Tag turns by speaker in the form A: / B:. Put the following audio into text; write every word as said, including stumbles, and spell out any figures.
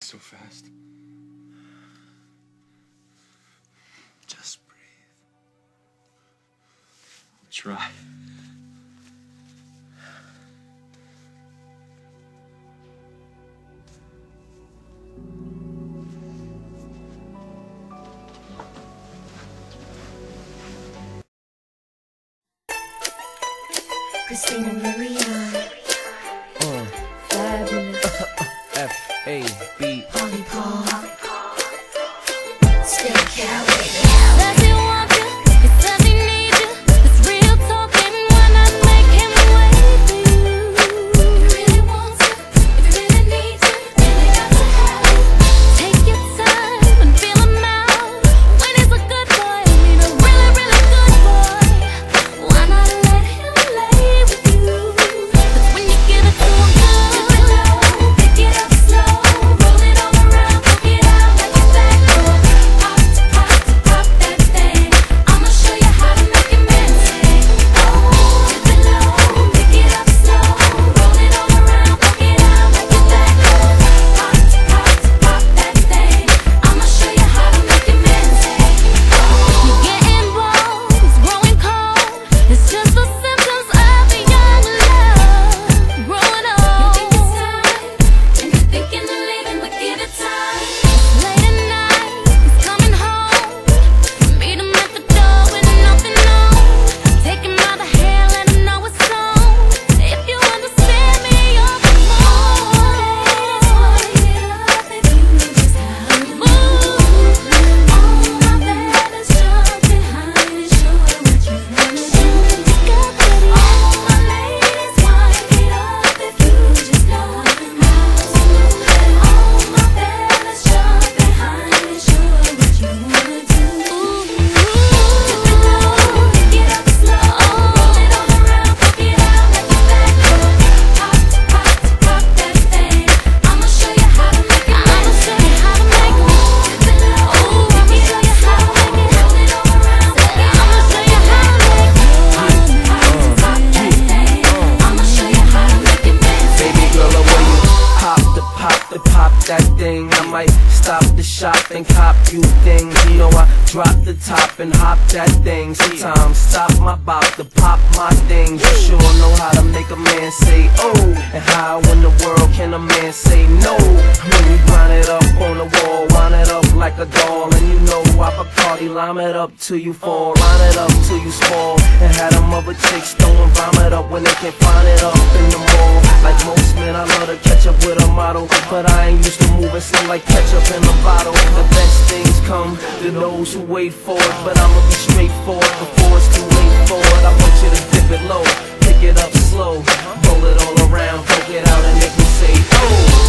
A: so fast. Just breathe. I'll try.
B: Christina Milian.
C: Uh.
B: Fabulous.
C: F A B.
B: Polly Paul. Stay carried.
D: Does he want you? Does he need you? It's real talking. Why not make him wait for you? If he really wants you, if he really needs you, then they got to have you. Take your time and feel him out. When he's a good boy, I mean a really, really good boy. Why not let him lay with you? That's when you give it to him good. Dip it low, pick it up slow, roll it all around, poke it out like it's back door. Pop, pop, pop that thing. I'ma show you how to make a man say, oh. Dip it low, pick it up slow, roll it all around, poke it out like it's back door. Pop, pop, pop that thing. I'ma show you how to make a man say, oh. You're getting bold, it's growing cold. It's just the symptoms of a young love growing old. You think it's time, and you're thinking of leaving, but give it time. It's late at night, he's coming home. Meet him at the door with nothing on. Take him by the hair, let him know it's on. If you understand me, you're the more. Get up if you know just how to move. All my fellas jump behind and show her what you wanna do. All my ladies wind it up if you just know how to move. All my fellas jump behind and show her what you wanna do. Dip it low, pick it up slow, roll it all around, poke it out like it's back door. Pop, pop, pop that thing. I'ma show you how to make it. I'ma show you how to make it. Dip it low, I'ma show you how to make it. Roll it all around, poke it. I'ma show you how to make it. Pop, pop, pop that thing. I'ma show you how to make it, man.
C: Baby girl, the way you pop the pop the pop that thing, I might stop the shop and cop you things. You know I drop the top and hop that thing. Sometimes stop my bop to pop my things. You sure know how to make a man say oh, and how in the world can a man say no? When you grind it up on the wall, wind it up like a doll, and you know I Bacardi, lime it up till you fall, line it up till you fall, and had them other chicks throwing vomit up when they can't find it up in the mall. Like most men, I love to catch up with a model, but I ain't used to moving slow like ketchup in a bottle. The best things come to those who wait for it, but I'ma be straightforward before it's too late for it. I want you to dip it low, pick it up slow, roll it all around, poke it out and make me say, oh.